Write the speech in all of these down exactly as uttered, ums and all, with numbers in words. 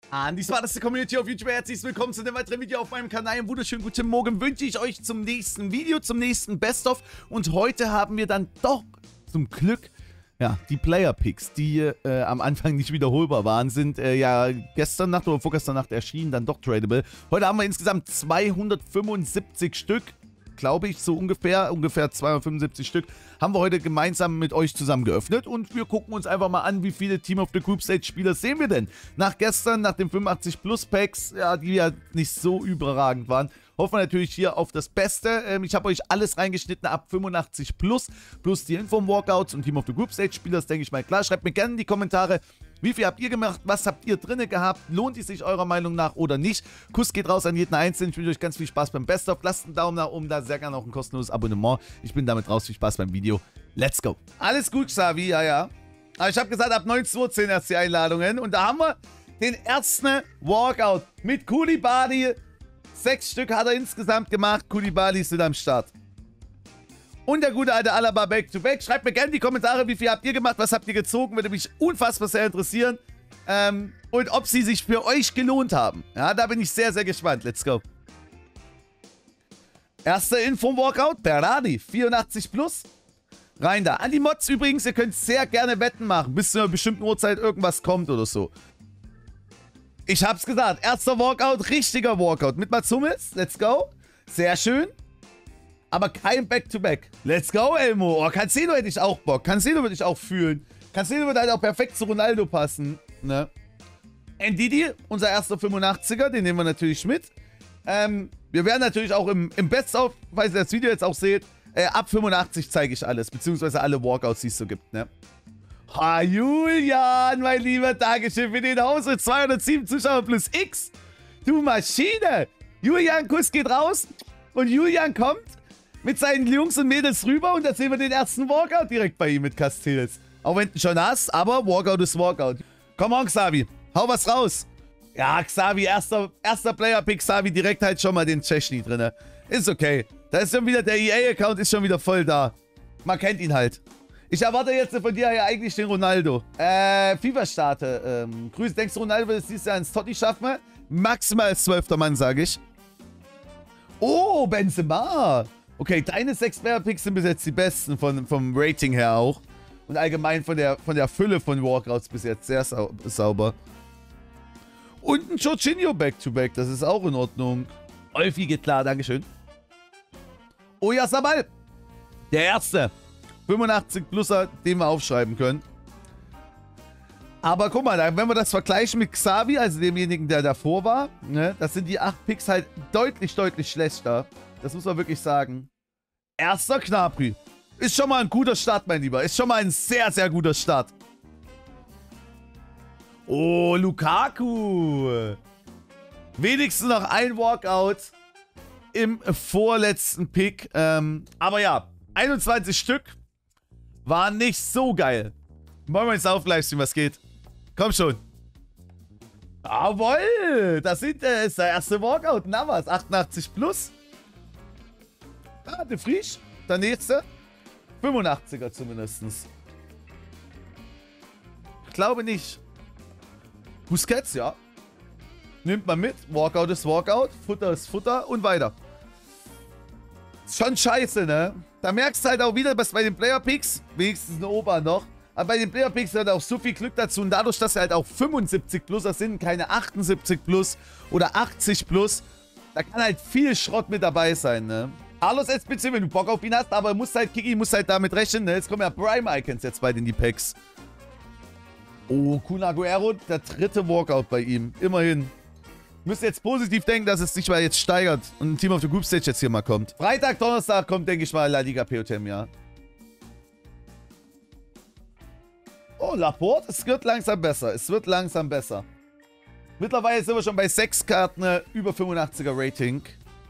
An die smarteste Community auf YouTube, herzlich willkommen zu einem weiteren Video auf meinem Kanal. Einen wunderschönen guten Morgen wünsche ich euch zum nächsten Video, zum nächsten Best-of. Und heute haben wir dann doch zum Glück, ja, die Player-Picks, die äh, am Anfang nicht wiederholbar waren, sind äh, ja gestern Nacht oder vorgestern Nacht erschienen, dann doch tradable. Heute haben wir insgesamt zweihundertfünfundsiebzig Stück. Glaube ich, so ungefähr, ungefähr zweihundertfünfundsiebzig Stück, haben wir heute gemeinsam mit euch zusammen geöffnet und wir gucken uns einfach mal an, wie viele Team of the Group Stage Spieler sehen wir denn. Nach gestern, nach den fünfundachtzig Plus Packs, ja, die ja nicht so überragend waren, hoffen wir natürlich hier auf das Beste. Ähm, ich habe euch alles reingeschnitten ab fünfundachtzig Plus, plus die Info-Walkouts und Team of the Group Stage Spieler, das denke ich mal klar. Schreibt mir gerne in die Kommentare, wie viel habt ihr gemacht, was habt ihr drinne gehabt, lohnt es sich eurer Meinung nach oder nicht. Kuss geht raus an jeden Einzelnen, ich wünsche euch ganz viel Spaß beim Best-of. Lasst einen Daumen nach oben da, sehr gerne auch ein kostenloses Abonnement. Ich bin damit raus, viel Spaß beim Video. Let's go. Alles gut, Xavi, ja, ja. Aber ich habe gesagt, ab neunzehn Uhr zehn erst die Einladungen und da haben wir den ersten Walkout mit Koulibaly. Sechs Stück hat er insgesamt gemacht, Koulibaly ist wieder am Start. Und der gute alte Alaba Back-to-Back. Schreibt mir gerne in die Kommentare, wie viel habt ihr gemacht, was habt ihr gezogen, würde mich unfassbar sehr interessieren. Ähm, und ob sie sich für euch gelohnt haben. Ja, da bin ich sehr, sehr gespannt. Let's go. Erster Info-Walkout, Berardi, vierundachtzig Plus. Rein da. An die Mods übrigens, ihr könnt sehr gerne Wetten machen, bis zu einer bestimmten Uhrzeit irgendwas kommt oder so. Ich hab's gesagt, erster Walkout, richtiger Walkout. Mit Mats Hummels, let's go. Sehr schön. Aber kein Back-to-Back. Let's go, Elmo. Oh, Cancelo hätte ich auch Bock. Cancelo würde ich auch fühlen. Cancelo würde halt auch perfekt zu Ronaldo passen. Ne? Ndidi, unser erster fünfundachtziger, den nehmen wir natürlich mit. Ähm, wir werden natürlich auch im, im Best-of, falls ihr das Video jetzt auch seht, äh, ab fünfundachtzig zeige ich alles. Beziehungsweise alle Walkouts, die es so gibt. Ne? Ha, Julian, mein Lieber, Dankeschön für den Haus mit zweihundertsieben Zuschauer plus X. Du Maschine. Julian, Kuss geht raus. Und Julian kommt mit seinen Jungs und Mädels rüber und da sehen wir den ersten Walkout direkt bei ihm mit Castells. Auch wenn du schon hast, aber Walkout ist Walkout. Komm on, Xavi, hau was raus. Ja, Xavi, erster, erster Player-Pick, Xavi, direkt halt schon mal den Chechny drin. Ist okay. Da ist schon wieder, der E A-Account ist schon wieder voll da. Man kennt ihn halt. Ich erwarte jetzt von dir ja eigentlich den Ronaldo. Äh, FIFA-Starte. Ähm, Grüße, denkst du, Ronaldo wird es dieses Jahr ins Totti schaffen? Maximal als zwölfter Mann, sage ich. Oh, Benzema. Okay, deine sechs Player-Picks sind bis jetzt die besten von, vom Rating her auch. Und allgemein von der, von der Fülle von Walkouts bis jetzt sehr sau sauber. Und ein Jorginho Back-to-Back, das ist auch in Ordnung. Olfi geht klar, Dankeschön. Oh ja, Sabal. Der erste. fünfundachtzig Pluser, den wir aufschreiben können. Aber guck mal, wenn wir das vergleichen mit Xavi, also demjenigen, der davor war, ne, das sind die acht Picks halt deutlich, deutlich schlechter. Das muss man wirklich sagen. Erster Gnabry. Ist schon mal ein guter Start, mein Lieber. Ist schon mal ein sehr, sehr guter Start. Oh, Lukaku. Wenigstens noch ein Walkout im vorletzten Pick. Ähm, aber ja, einundzwanzig Stück waren nicht so geil. Wollen wir jetzt auf Livestream, was geht? Komm schon. Jawohl. Das sind, äh, ist der erste Walkout. Navas, achtundachtzig Plus. Ah, De Vries. Der nächste. fünfundachtziger zumindest. Ich glaube nicht. Busquets, ja. Nimmt man mit. Walkout ist Walkout. Futter ist Futter. Und weiter. Ist schon scheiße, ne? Da merkst du halt auch wieder, dass bei den Player-Picks, wenigstens eine Ober noch, aber bei den Player-Picks hat auch so viel Glück dazu. Und dadurch, dass sie halt auch fünfundsiebzig Pluser sind, keine achtundsiebzig Plus oder achtzig Plus, da kann halt viel Schrott mit dabei sein, ne? Carlos S P C, wenn du Bock auf ihn hast, aber musst halt, Kiki, musst halt damit rechnen, ne? Jetzt kommen ja Prime-Icons jetzt bald in die Packs. Oh, Kun Aguero, der dritte Walkout bei ihm. Immerhin. Müsst jetzt positiv denken, dass es sich mal jetzt steigert und ein Team of the Group Stage jetzt hier mal kommt. Freitag, Donnerstag kommt, denke ich mal, La Liga P O T M, ja. Oh, Laporte, es wird langsam besser. Es wird langsam besser. Mittlerweile sind wir schon bei sechs Karten, äh, über fünfundachtziger Rating.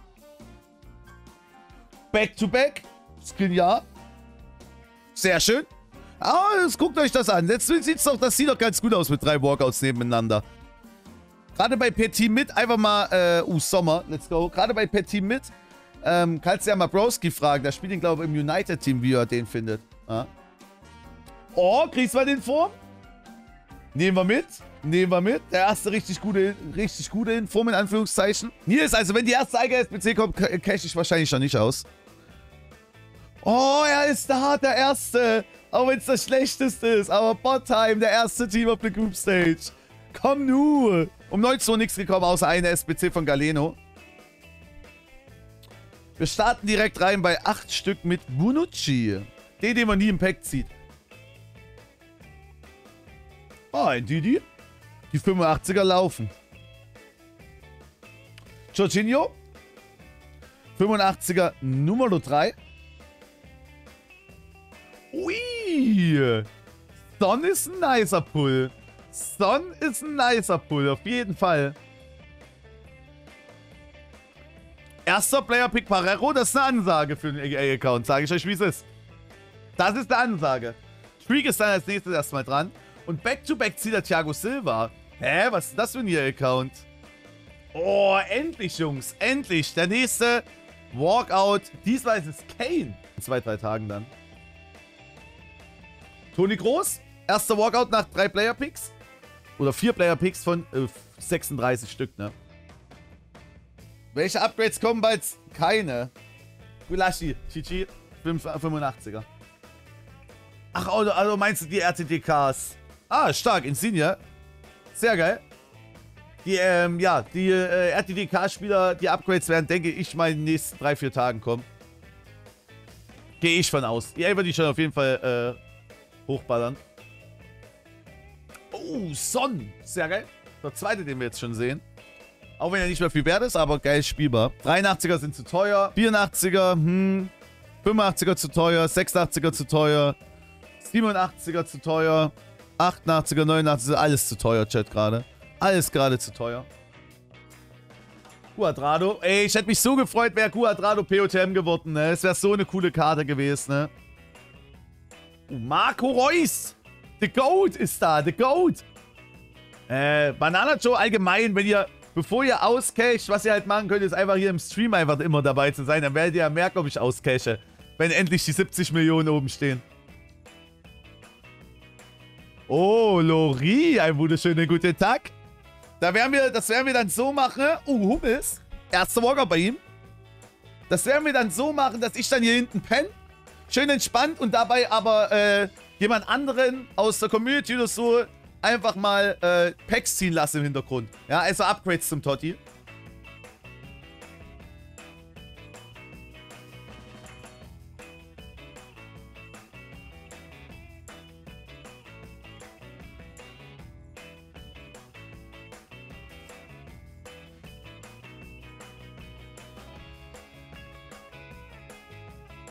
Back-to-back. Skriniar. Sehr schön. Ah, jetzt guckt euch das an. Jetzt sieht's doch, das sieht doch ganz gut aus mit drei Walkouts nebeneinander. Gerade bei Petit mit einfach mal, äh, uh, Sommer, let's go. Gerade bei Petit mit, ähm, kannst du ja mal Broski fragen. Der spielt ihn, glaube ich, im United-Team, wie er den findet. Ja. Oh, kriegst du mal den vor? Nehmen wir mit. Nehmen wir mit. Der erste richtig gute, richtig gute in Form in Anführungszeichen. Nils, also wenn die erste Eiger S B C kommt, cash ich wahrscheinlich schon nicht aus. Oh, er ist da, der erste. Auch wenn es das schlechteste ist. Aber Bot-Time, der erste Team auf der Group Stage. Komm nur. Um neunzehn Uhr nichts gekommen, außer eine S B C von Galeno. Wir starten direkt rein bei acht Stück mit Bonucci. Den, den man nie im Pack zieht. Oh, ein Didi. Die fünfundachtziger laufen. Jorginho. fünfundachtziger Nummer drei. Ui. Son ist ein nicer Pull. Son ist ein nicer Pull, auf jeden Fall. Erster Player-Pick Parejo, das ist eine Ansage für den A A-Account. Sage ich euch, wie es ist. Das ist eine Ansage. Streak ist dann als nächstes erstmal dran. Und Back-to-Back zieht der Thiago Silva. Hä, was ist das für ein E-Account? Oh, endlich, Jungs. Endlich. Der nächste Walkout. Diesmal ist es Kane. In zwei, drei Tagen dann. Toni Kroos. Erster Walkout nach drei Player-Picks. Oder vier Player-Picks von äh, sechsunddreißig Stück, ne? Welche Upgrades kommen bald? Keine. Gulashi, Chichi, fünfundachtziger. Ach, also, also meinst du die R T D Ks? Ah, stark, Insignia. Sehr geil. Die, ähm, ja, die äh, R T D K-Spieler, die Upgrades werden, denke ich, mal in den nächsten drei, vier Tagen kommen. Gehe ich von aus. Die wird die schon auf jeden Fall äh, hochballern. Oh, Son. Sehr geil. Der zweite, den wir jetzt schon sehen. Auch wenn er nicht mehr viel wert ist, aber geil spielbar. dreiundachtziger sind zu teuer. vierundachtziger, hm. fünfundachtziger zu teuer. sechsundachtziger zu teuer. siebenundachtziger zu teuer. achtundachtziger, neunundachtziger, alles zu teuer, Chat gerade. Alles gerade zu teuer. Cuadrado. Ey, ich hätte mich so gefreut, wäre Cuadrado P O T M geworden, ne? Es wäre so eine coole Karte gewesen, ne? Oh, Marco Reus. The Goat ist da, the Goat. Äh, Banana Joe allgemein, wenn ihr... Bevor ihr auscasht, was ihr halt machen könnt, ist einfach hier im Stream einfach immer dabei zu sein. Dann werdet ihr ja merken, ob ich auscache. Wenn endlich die siebzig Millionen oben stehen. Oh, Lori, ein wunderschöner guten Tag. Da werden wir, das werden wir dann so machen. Oh, Hummels. Erster Walker bei ihm. Das werden wir dann so machen, dass ich dann hier hinten penne. Schön entspannt und dabei aber äh, jemand anderen aus der Community oder so einfach mal äh, Packs ziehen lassen im Hintergrund. Ja, also Upgrades zum Totti.